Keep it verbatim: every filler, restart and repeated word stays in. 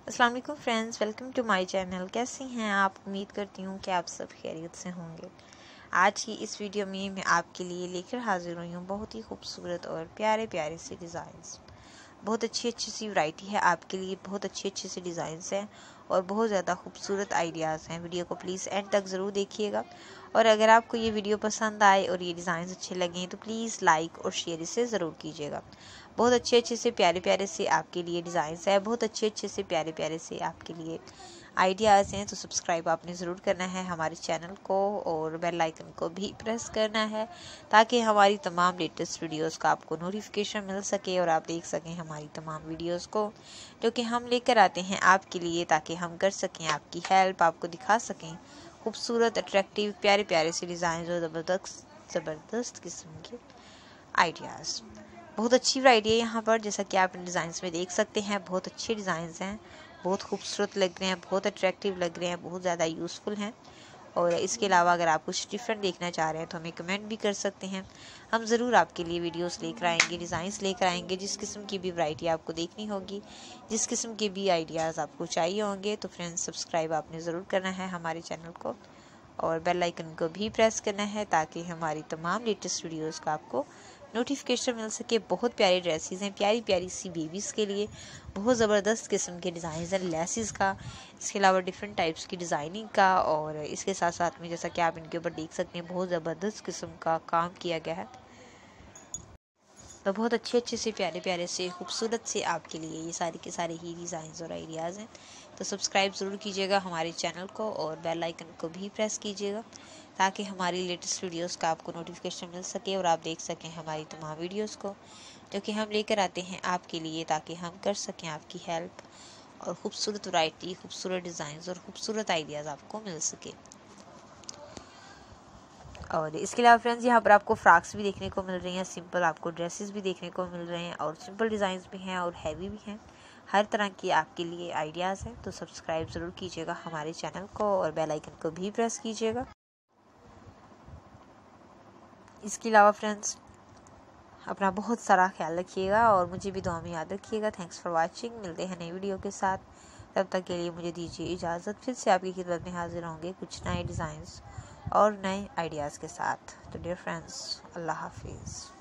अस्सलाम वालेकुम friends, welcome to my channel. कैसी हैं आप? उम्मीद करती हूँ कि आप सब खैरियत से होंगे। आज की इस वीडियो में मैं आपके लिए लेकर हाजिर हुई हूँ बहुत ही खूबसूरत और प्यारे प्यारे से डिज़ाइंस। बहुत अच्छी अच्छी सी वैरायटी है आपके लिए, बहुत अच्छे अच्छे से डिज़ाइंस हैं और बहुत ज़्यादा खूबसूरत आइडियाज़ हैं। वीडियो को प्लीज़ एंड तक ज़रूर देखिएगा और अगर आपको ये वीडियो पसंद आए और ये डिज़ाइंस अच्छे लगें तो प्लीज़ लाइक और शेयर इसे ज़रूर कीजिएगा। बहुत अच्छे अच्छे से प्यारे प्यारे से आपके लिए डिज़ाइंस है, बहुत अच्छे अच्छे से प्यारे प्यारे से आपके लिए आइडियाज़ हैं। तो सब्सक्राइब आपने ज़रूर करना है हमारे चैनल को और बेल आइकन को भी प्रेस करना है ताकि हमारी तमाम लेटेस्ट वीडियोस का आपको नोटिफिकेशन मिल सके और आप देख सकें हमारी तमाम वीडियोस को जो कि हम लेकर आते हैं आपके लिए, ताकि हम कर सकें आपकी हेल्प, आपको दिखा सकें खूबसूरत अट्रैक्टिव प्यारे प्यारे से डिज़ाइन और ज़बरदस्त ज़बरदस्त किस्म के आइडियाज़। बहुत अच्छी वैरायटी है यहाँ पर, जैसा कि आप इन डिज़ाइंस में देख सकते हैं। बहुत अच्छे डिज़ाइंस हैं, बहुत खूबसूरत लग रहे हैं, बहुत अट्रैक्टिव लग रहे हैं, बहुत ज़्यादा यूज़फुल हैं। और इसके अलावा अगर आप कुछ डिफरेंट देखना चाह रहे हैं तो हमें कमेंट भी कर सकते हैं। हम ज़रूर आपके लिए वीडियोस लेकर आएंगे, डिज़ाइंस लेकर आएंगे। जिस किस्म की भी वैरायटी आपको देखनी होगी, जिस किस्म के भी आइडियाज़ आपको चाहिए होंगे, तो फ्रेंड्स सब्सक्राइब आपने ज़रूर करना है हमारे चैनल को और बेल आइकन को भी प्रेस करना है ताकि हमारी तमाम लेटेस्ट वीडियोस का आपको नोटिफिकेशन मिल सके। बहुत प्यारे ड्रेसेस हैं, प्यारी प्यारी सी बेबीज़ के लिए बहुत ज़बरदस्त किस्म के डिज़ाइन हैं लेसेस का, इसके अलावा डिफरेंट टाइप्स की डिज़ाइनिंग का। और इसके साथ साथ में जैसा कि आप इनके ऊपर देख सकते हैं बहुत ज़बरदस्त किस्म का काम किया गया है। तो बहुत अच्छे अच्छे से प्यारे प्यारे से खूबसूरत से आपके लिए ये सारे के सारे ही डिज़ाइंस और आइडियाज़ हैं। तो सब्सक्राइब ज़रूर कीजिएगा हमारे चैनल को और बेल आइकन को भी प्रेस कीजिएगा ताकि हमारी लेटेस्ट वीडियोस का आपको नोटिफिकेशन मिल सके और आप देख सकें हमारी तमाम वीडियोस को जो कि हम लेकर आते हैं आपके लिए, ताकि हम कर सकें आपकी हेल्प और ख़ूबसूरत वैरायटी, खूबसूरत डिज़ाइंस और ख़ूबसूरत आइडियाज़ आपको मिल सके। और इसके अलावा फ्रेंड्स यहाँ पर आपको फ्रॉक्स भी देखने को मिल रही हैं, सिंपल आपको ड्रेसेस भी देखने को मिल रहे हैं और सिंपल डिज़ाइंस भी हैं और हैवी भी हैं। हर तरह की आपके लिए आइडियाज़ हैं। तो सब्सक्राइब ज़रूर कीजिएगा हमारे चैनल को और बेल आइकन को भी प्रेस कीजिएगा। इसके अलावा फ्रेंड्स अपना बहुत सारा ख्याल रखिएगा और मुझे भी दुआ में याद रखिएगा। Thanks for watching. मिलते हैं नई वीडियो के साथ, तब तक के लिए मुझे दीजिए इजाज़त। फिर से आपकी खिदमत में हाजिर होंगे कुछ नए डिज़ाइंस और नए आइडियाज़ के साथ। तो डियर फ्रेंड्स, अल्लाह हाफिज़।